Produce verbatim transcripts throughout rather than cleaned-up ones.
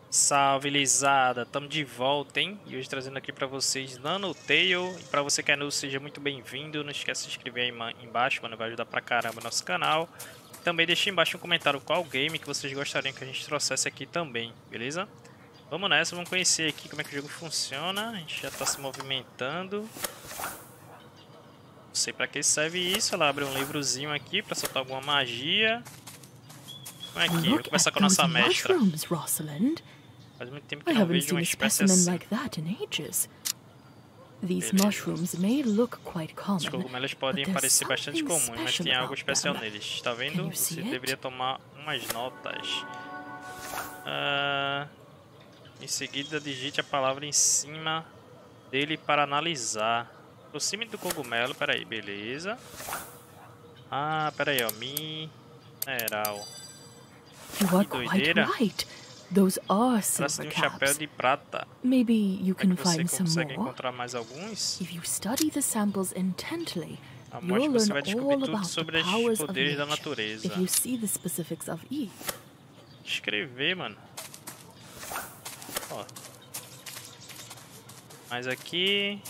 Salve, Lisada! Tamo de volta, hein? E hoje trazendo aqui pra vocês Nanotale. E pra você que é novo, seja muito bem-vindo. Não esquece de se inscrever aí embaixo, mano. Vai ajudar pra caramba o nosso canal. Também deixe embaixo um comentário qual game que vocês gostariam que a gente trouxesse aqui também, beleza? Vamos nessa, vamos conhecer aqui como é que o jogo funciona. A gente já tá se movimentando. Não sei pra que serve isso. Ela abre um livrozinho aqui pra soltar alguma magia. Vamos aqui, vou começar com a nossa mestra. Faz muito tempo que I não haven't vejo uma seen a espécie specimen assim. like that in ages. These Beleza. mushrooms may look quite Os common, cogumelos but podem there's parecer bastante something comuns, mas special tem algo about especial them. neles. Tá Can vendo? you Você see it? deveria tomar umas notas. Ah, em seguida, digite a palavra em cima dele para analisar. Aproxime do cogumelo. Peraí, beleza. Ah, peraí, ó. Mineral. You are Que quite doideira. right. Those are Parece silver de um chapéu caps. de prata. Maybe you Será can que você find some consegue more. encontrar mais alguns? If you study the samples intently, A you'll mostra você learn vai descobrir all tudo about the sobre os powers of poderes da nature. natureza. If you see the specifics of each. Escrever, mano. Ó. Mas aqui...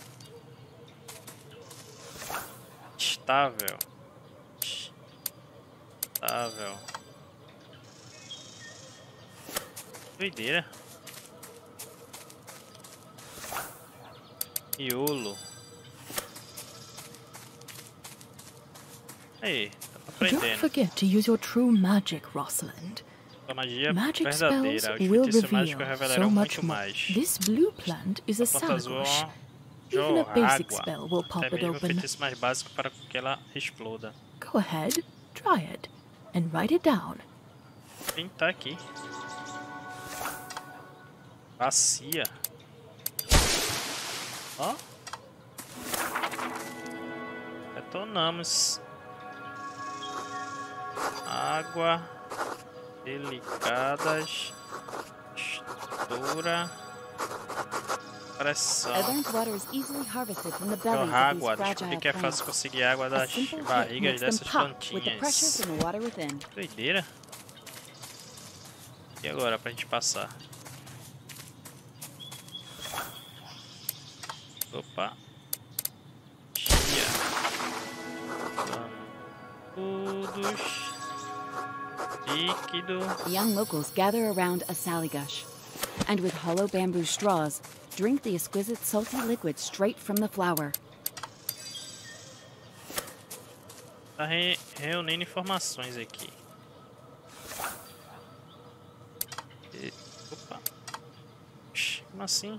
Estável. Estável. Doideira. Miolo. Aí, tá Don't aprendendo. forget to use your true magic, Rosalind. A magia Magic verdadeira. spells Os will feitiços mágicos reveal revelarão so much muito more. mais. This blue plant is a A planta azul é salgush. uma Even a basic jorrágua. spell will pop Até it mesmo o open. feitiço mais básico para que ela exploda. Go ahead, try it, and write it down. Quem tá aqui? Bacia. Ó. Retornamos. Água. Delicadas. Textura. Pressão. Event water is easily harvested from the bellies of these Água. fragile Descobri que é plants. fácil conseguir água A das simple hit barrigas makes them dessas pop with the pressures plantinhas. in the water within. Doideira. E agora pra gente passar? Opa. Chia. Todos. Líquido. Young locals gather around a saligush, and with hollow bamboo straws, drink the exquisite salty liquid straight from the flower. Tá re reunindo informações aqui. E... Opa. Ixi, como assim?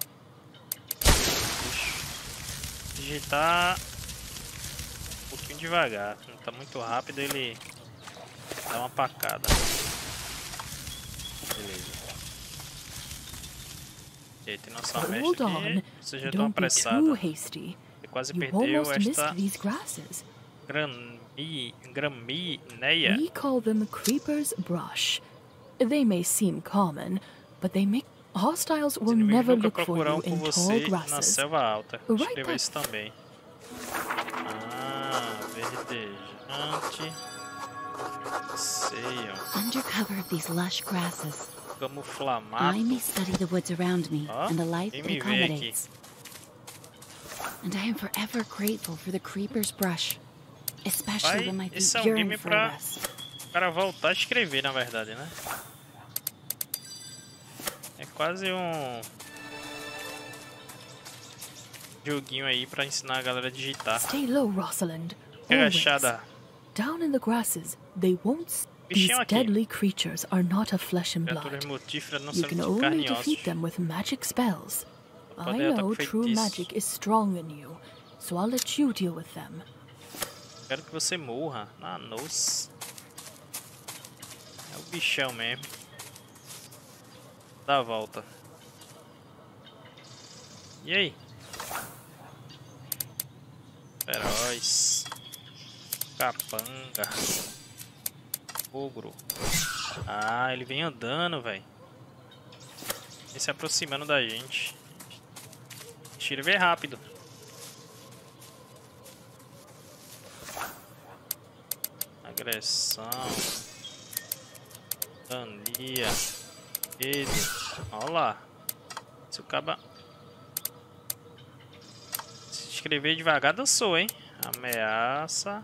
Ixi. Digitar um pouquinho devagar. Não tá muito rápido, ele dá uma pacada. Beleza. E aí tem nossa Hold mestra on, aqui. Você já tá don't be apressada. too hasty. Você quase You perdeu almost missed esta these grasses. grami... gramíneia. We call them creeper's brush. They may seem common, but they make hostiles Os will inimigos never nunca look for procurarão you por in tall você na grasses. selva alta. Right Escreva back. isso também. Ah, verdejante. Seiam. Under cover of these lush grasses, I Camuflamato. may study the woods around me Ó, and the life quem it me vê aqui. accommodates. And I am forever grateful for the creeper's brush, especially Vai, when my feet esse é um yearn game for pra- a rest. O cara voltar a escrever, na verdade, né? É quase um joguinho aí pra ensinar a galera a digitar. Stay low, Rosalind. Que Always. agachada. Down in the grasses, they won't. s- These Bichinho aqui. deadly creatures are not of flesh and Criaturas blood. mortíferas não You são can de only carne e defeat ossos. them with magic spells. Só I podem atacar know com true feitiço. magic is strong in you, so I'll let you deal with them. Quero que você morra. Ah, nossa. É o bichão mesmo. Dá a volta. E aí? Feroz. Capanga. Ogro. Ah, ele vem andando, velho. Vem se aproximando da gente. Deixa ele ver rápido. Agressão. Dania. Eita. Olha lá. Se o caba se escrever devagar, dançou, hein? Ameaça.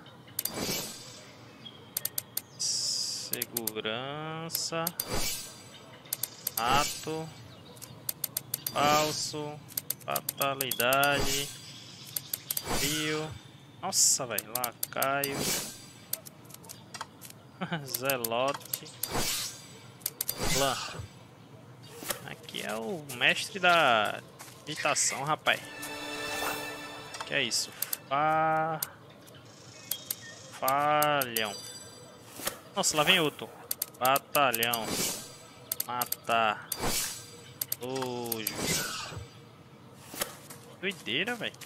Segurança. Ato. Falso. Fatalidade. Frio. Nossa, velho. Lacaio. Zelote. Lã. Aqui é o mestre da meditação, rapaz. Que é isso? Fa... Falhão. Nossa, lá vem outro. Batalhão. Matar. Nojo. Doideira, velho.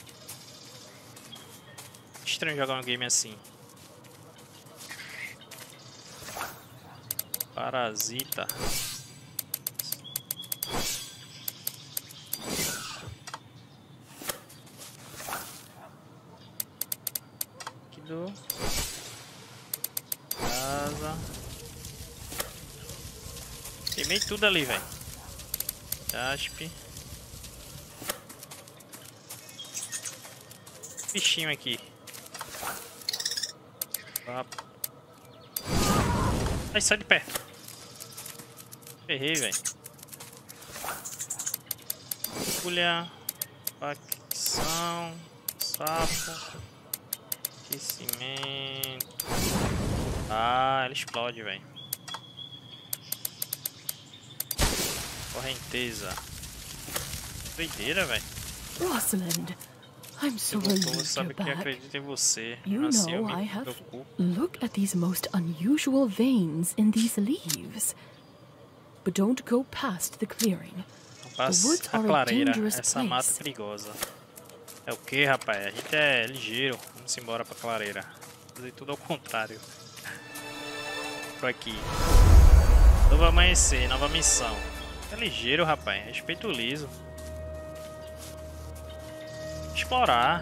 Estranho jogar um game assim. Parasita. Aqui do casa. Queimei tudo ali, velho. Jaspe. Bichinho aqui. Ai, sai de perto. Ferrei, velho. Folha. Facção. Sapo. Aquecimento. Ah, ela explode, velho. Correnteza. Doideira, velho. Rosalind, I'm so relieved sabe you're que back. acredita em você. You Assim eu know me I have. preocupo. Look at these most unusual veins in these leaves. But don't go past the clearing. Passa woods a are a clareira, dangerous essa mata place. perigosa. É o que, rapaz? A gente é ligeiro. Vamos embora pra clareira. Fazer tudo ao contrário. Por aqui. Novo amanhecer, nova missão. É ligeiro, rapaz. Respeito o liso. Explorar.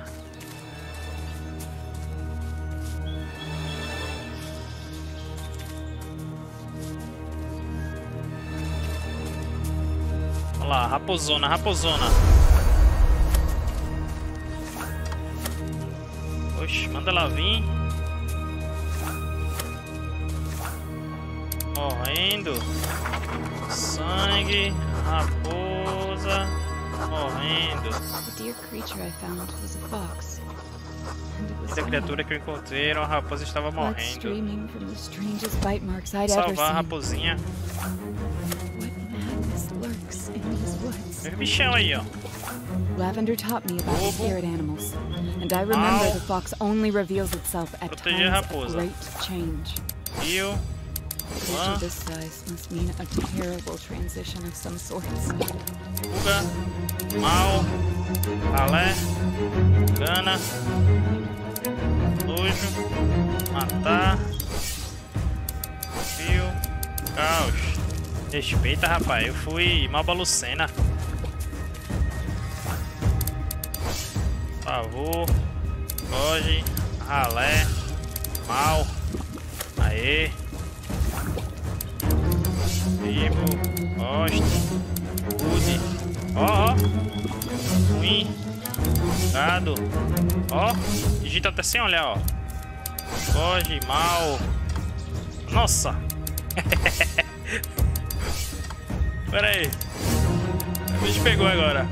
Olha lá, raposona, raposona. Oxe, manda ela vir. Morrendo. Sangue. Raposa. Morrendo. The dear creature I found was a fox. And it was Essa criatura que eu encontrei era uma raposa que estava blood morrendo. streaming from the strangest bite marks I'd ever Salvar a seen. raposinha. What madness lurks in these woods? Tem um bichão aí, ó. Lavender taught me about the Lobo. spirit animals, and I remember Ow. the fox only reveals itself at Proteger a times of raposa. great change. Rio. A creature Lã. this size must mean a terrible transition of some sorts. Fuga. Mal. Ralé. Gana. Nojo. Matar. Fio. Caos. Respeita, rapaz. Eu fui Malba Lucena. Por favor. Foge. Ralé. Mal. Aê. Vivo. Gosto. Rude. Ó, ó. Ruim. Gado. Ó. Digita até sem olhar, ó. Foge. Mal. Nossa. Pera aí. O bicho pegou agora.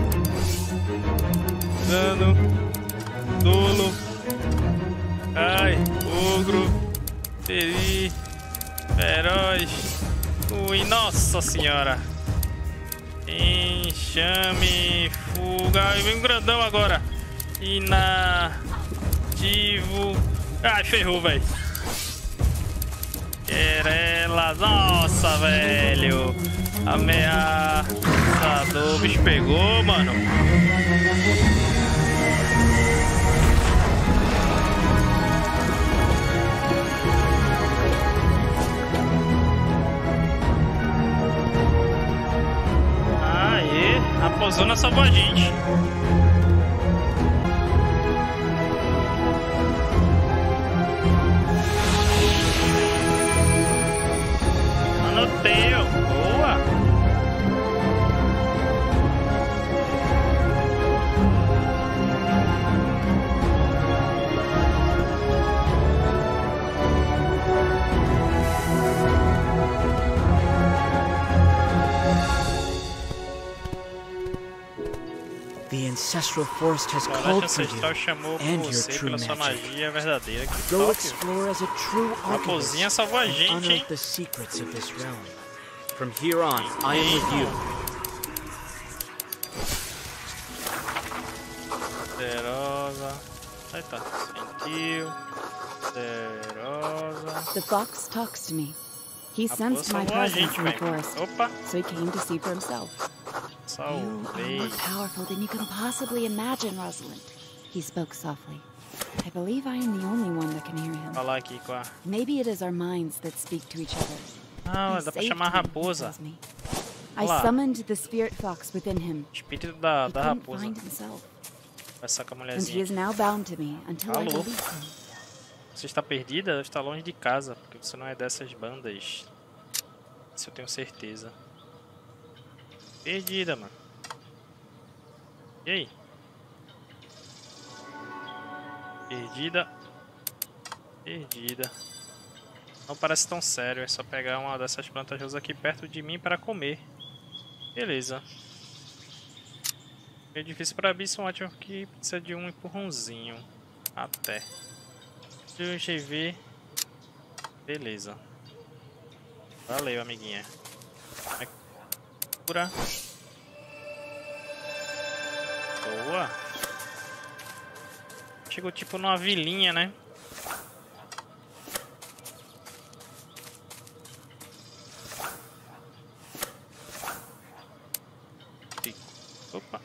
Dano. Dolo. Ai. Ogro. Feri. Feroz. Ui, nossa senhora. Enxame. Fuga. Ai, vem um grandão agora. Inativo. Ai, ferrou, velho. Querela. Nossa, velho. Ameaçador. O bicho pegou, mano. Aê, a Pozona salvou a gente. Anotei, ó. Boa. ancestral forest has A called floresta for you ancestral chamou por and your você true pela sua magic. magia verdadeira. Que Go top! explore as a true A raposinha archivist salvou a and gente, hein? unearth the secrets of this realm. From here on, I am with you. Poderosa. Aí tá. Sentiu. Poderosa. The fox talks to me. He A sensed my salvou a presence gente, in the velho. forest, Opa! so he came to see for himself. You are Salvei. more powerful than you can possibly imagine, Rosalind. He spoke softly. I believe I am the only one that can hear him. Falar aqui com a... Maybe it is our minds that speak to each other. Ah, He dá pra saved chamar a me, he raposa. tells me. I Olá. summoned the spirit fox within him. Espírito da, He da couldn't raposa. find himself, Conversar com a and he mulherzinha. is now bound to me until I Alô? release him. Você está perdida? Deve estar longe de casa, porque você não é dessas bandas. Isso eu tenho certeza. Perdida, mano. E aí? Perdida. Perdida. Não parece tão sério, é só pegar uma dessas plantas rosas aqui perto de mim para comer. Beleza. É difícil para abrir, são ótimos que precisa de um empurrãozinho. Até. Deixa eu ver. Beleza. Valeu, amiguinha. Cura. Boa. Chegou tipo numa vilinha, né? Opa.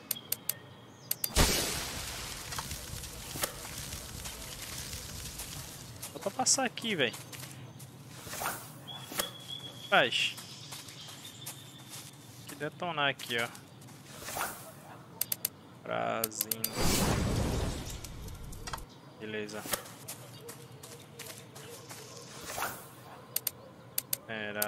Só pra passar aqui, velho. Faz. Que detonar aqui, ó. Brasil. Beleza. Era.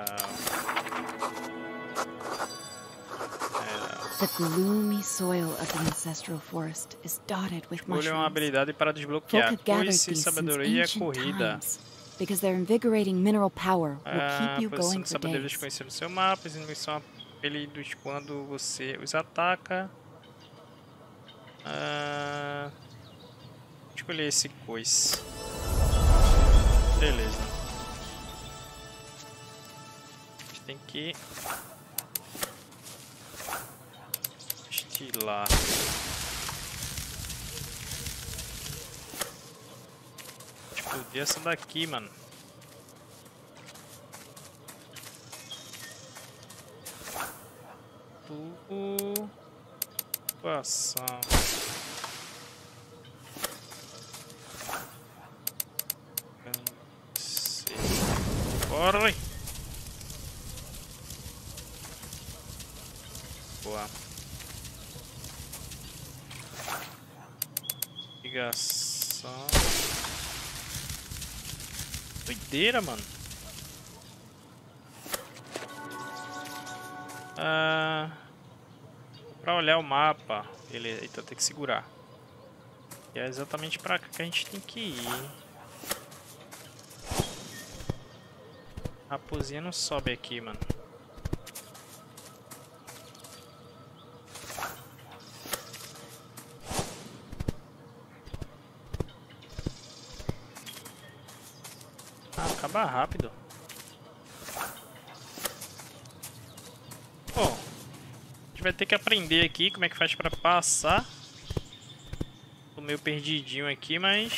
Era. The gloomy soil of the ancestral forest is dotted with Escolha uma mushrooms. habilidade para Folk desbloquear. have gathered Coice, these since sabedoria, ancient corrida. times, because their invigorating mineral power will Ah, keep you posição going de for sabedoria days. desconhecida no seu mapa. Os inimigos são apelidos quando você os ataca. Ah, vou escolher esse coice. Beleza. A gente tem que estilar. Explodir essa daqui, mano. Tudo. Situação. Corre! Boa. Ligação. Doideira, mano. Ah, pra olhar o mapa. Beleza, então tem que segurar. E é exatamente pra cá que a gente tem que ir. A raposinha não sobe aqui, mano. Ah, acaba rápido. Bom, a gente vai ter que aprender aqui como é que faz pra passar. Tô meio perdidinho aqui, mas...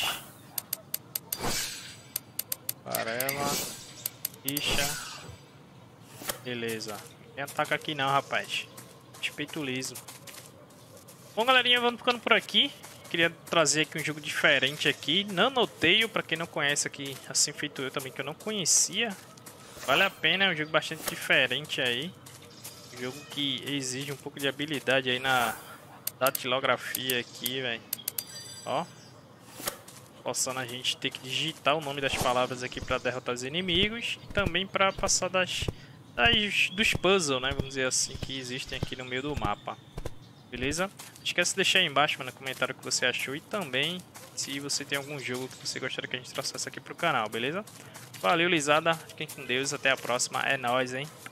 Varela. Ficha. Beleza. Não tem ataque aqui não, rapaz. Respeito liso. Bom, galerinha, vamos ficando por aqui. Queria trazer aqui um jogo diferente aqui. Nanotail, pra quem não conhece aqui, assim feito eu também, que eu não conhecia. Vale a pena, é um jogo bastante diferente aí. Um jogo que exige um pouco de habilidade aí na datilografia aqui, velho. Ó. Forçando a gente ter que digitar o nome das palavras aqui para derrotar os inimigos. E também para passar das, das dos puzzles, né? Vamos dizer assim, que existem aqui no meio do mapa. Beleza? Não esquece de deixar aí embaixo, mano, no comentário o que você achou. E também se você tem algum jogo que você gostaria que a gente trouxesse aqui pro canal, beleza? Valeu, Lisada. Fiquem com Deus. Até a próxima. É nóis, hein?